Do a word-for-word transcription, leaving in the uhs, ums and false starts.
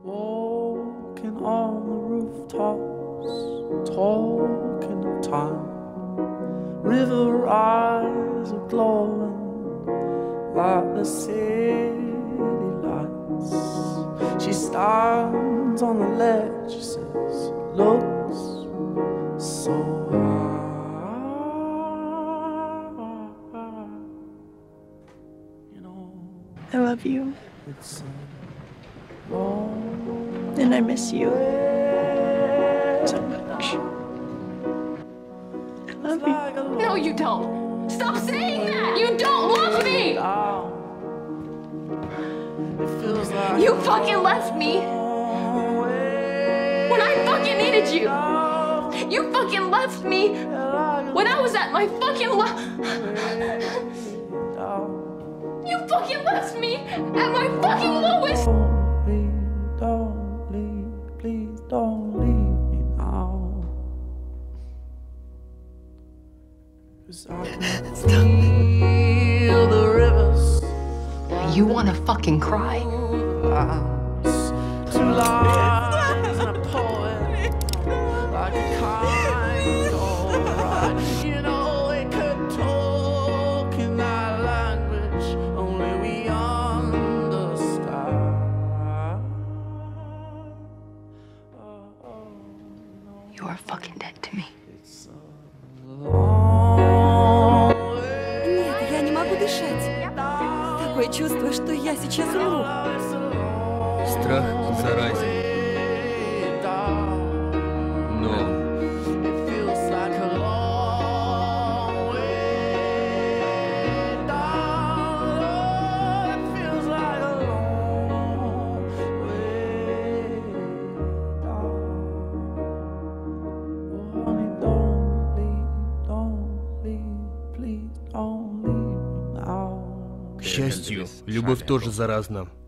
Walking on the rooftops, talking of time. River eyes are glowing like the city lights. She stands on the ledge, she says, looks so high. You know, I love you. it's a long And I miss you so much. I love you. No, you don't. Stop saying that! You don't love me! It feels like You fucking left me when I fucking needed you. You fucking left me when I was at my fucking lo- You fucking left me at my fucking lowest. Don't leave, please don't leave me now. 'Cause I can feel the rivers. You wanna fucking cry? Two lines and a poet, like a kind old ride. You know we could talk in that language only we understand. You are fucking dead to me. It's a long way Нет, я не могу дышать. Такое чувство, что я сейчас умру. Страх заразен. Но It feels like a long way down. It feels like a long way down. Oh, honey, don't leave, don't leave, please don't leave me now. к счастью, любовь тоже заразна.